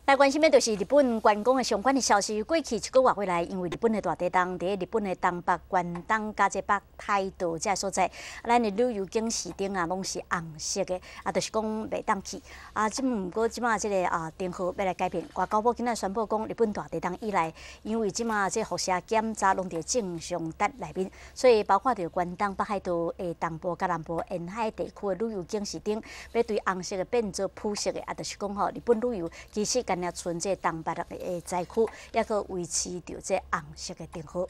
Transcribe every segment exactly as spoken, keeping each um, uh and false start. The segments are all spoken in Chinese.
来关心的就是日本观光的相关的消息。过去一个月以来，因为日本的大地震，伫日本的东北、关东、加济北、泰岛这所在，咱的旅游景市顶啊，拢是红色的，啊，就是讲袂当去。啊，即毋过即马即个啊电号要来改变，外交部今仔宣布讲，日本大地震以来，因为即马即辐射检查拢伫正常值内面，所以包括着关东、北海道的东部、甲南部沿海地区的旅游景市顶，要对红色的变做普色的，啊，就是讲吼，日本旅游其实干若存这东北的灾区，也可维持着这红色的电号。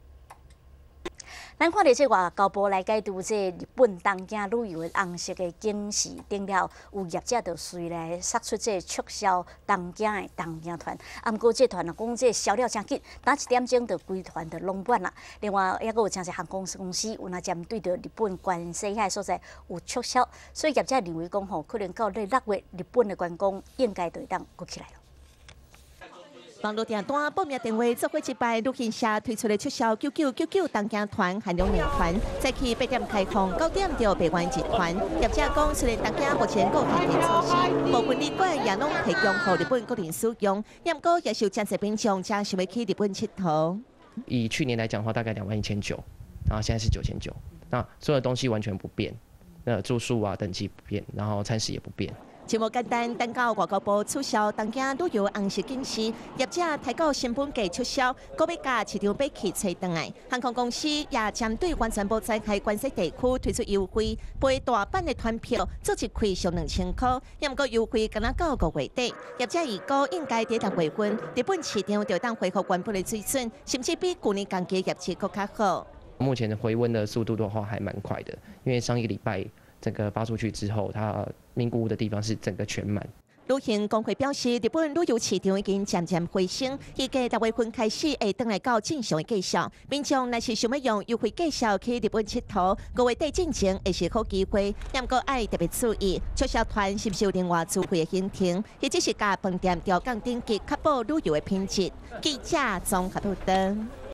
咱看到这外交部来解读这日本东京旅游的红色的警示顶了，有业者就随来杀出这促销东京的东京团。啊，毋过这团啊讲这销了真紧，打一点钟就规团就拢满啦。另外，也阁有真侪航空公司有那针对着日本关西遐所在有促销，所以业者认为讲吼，可能到咧六月日本的观光应该就会当过起来了。 网络订单报名电话做伙一摆，旅行社推出的促销九九九九东京团含两年团，早起八点开放，九点就闭关一团。业者讲，虽然东京目前有限定措施，部分旅馆也拢提供予日本国人使用，也毋过也是有真侪民众正想要去日本佚佗。 以去年来讲的话，大概两万一千九，然后现在是九千九，那所有东西完全不变，那住宿啊等级不变，然后餐食也不变。 节目简单，等到外交部促销东京旅游红色警示，业者提高成本价促销，搁要甲市场买气吹倒来。航空公司也针对完全无灾害关西地区推出优惠，飞大阪的团票做一开上两千块，也毋过优惠敢若到五月底。业者预估应该伫六月份，日本市场就当恢复原本的水准，甚至比去年同期业绩更较好。 目前的回温的速度的话还蛮快的，因为上一个礼拜整个发出去之后，它名古屋的地方是整个全满。 旅行工会表示，日本旅游市场已经渐渐回升，预计六月份开始会转来到正常的计数。民众若是想要用优惠计数去日本佚佗，五月底进前会是好机会，也毋过爱特别注意，促销团是不是有另外自费的行程，或者是甲饭店调降等级，确保旅游的品质。记者综合报道。